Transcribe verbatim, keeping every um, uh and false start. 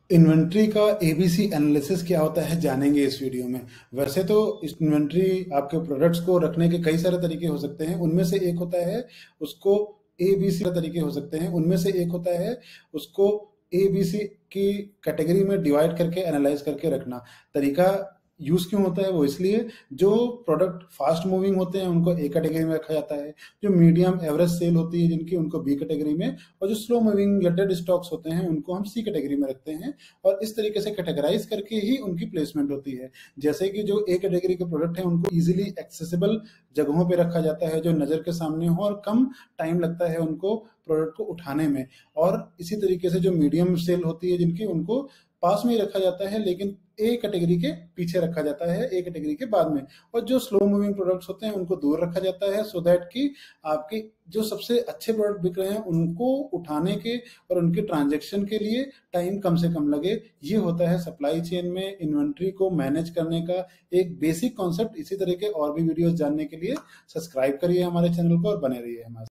Inventory का ABC analysis क्या होता है जानेंगे इस वीडियो में। वैसे तो इन्वेंट्री आपके प्रोडक्ट्स को रखने के कई सारे तरीके हो सकते हैं। उनमें से एक होता है उसको एबीसी तरीके हो सकते हैं। उनमें से एक होता है उसको एबीसी की कैटेगरी में डिवाइड करके एनालाइज करके रखना। तरीका यूज क्यों होता है वो इसलिए, जो प्रोडक्ट फास्ट मूविंग होते हैं उनको ए कैटेगरी में रखा जाता है, जो मीडियम एवरेज सेल होती है जिनकी उनको बी कैटेगरी में, और जो स्लो मूविंग या डेड स्टॉक्स होते हैं उनको हम सी कैटेगरी में रखते हैं। और इस तरीके से कैटेगराइज करके ही उनकी प्लेसमेंट होती है। जैसे कि जो ए कैटेगरी के प्रोडक्ट हैं उनको इजीली एक्सेसिबल जगहों पे रखा जाता है जो नज़र के सामने हो, और कम टाइम लगता है उनको प्रोडक्ट को उठाने में। और इसी तरीके से जो मीडियम सेल होती है जिनकी, उनको पास में ही रखा जाता है लेकिन ए कैटेगरी के पीछे रखा जाता है, ए कैटेगरी के बाद में। और जो स्लो मूविंग प्रोडक्ट्स होते हैं उनको दूर रखा जाता है, सो दैट कि आपके जो सबसे अच्छे प्रोडक्ट बिक रहे हैं उनको उठाने के और उनके ट्रांजेक्शन के लिए टाइम कम से कम लगे। ये होता है सप्लाई चेन में इन्वेंट्री को मैनेज करने का एक बेसिक कॉन्सेप्ट। इसी तरह के और भी वीडियोस जानने के लिए सब्सक्राइब करिए हमारे चैनल को और बने रहिए हमारे